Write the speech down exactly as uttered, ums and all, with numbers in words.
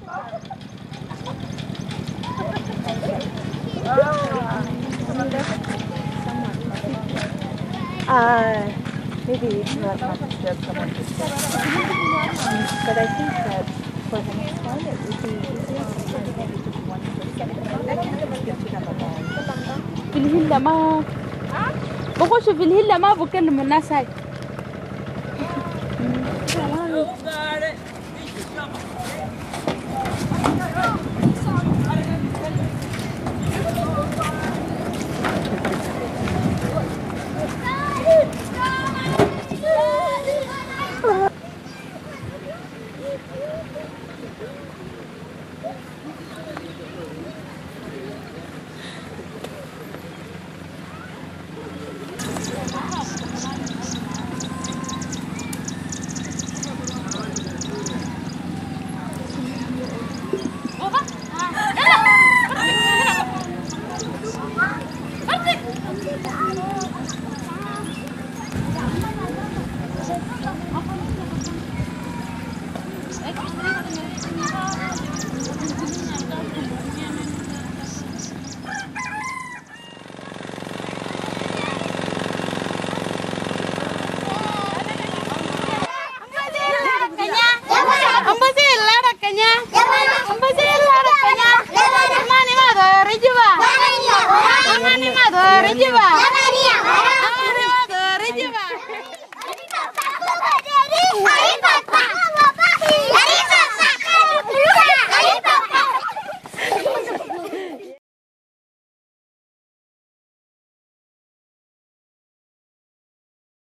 Uh, maybe not, not disturb someone to disturb someone. But I think that for the next one, it would be easier to maybe just one في الهلة ما بخش في الهلة ما بكلم الناس هاي.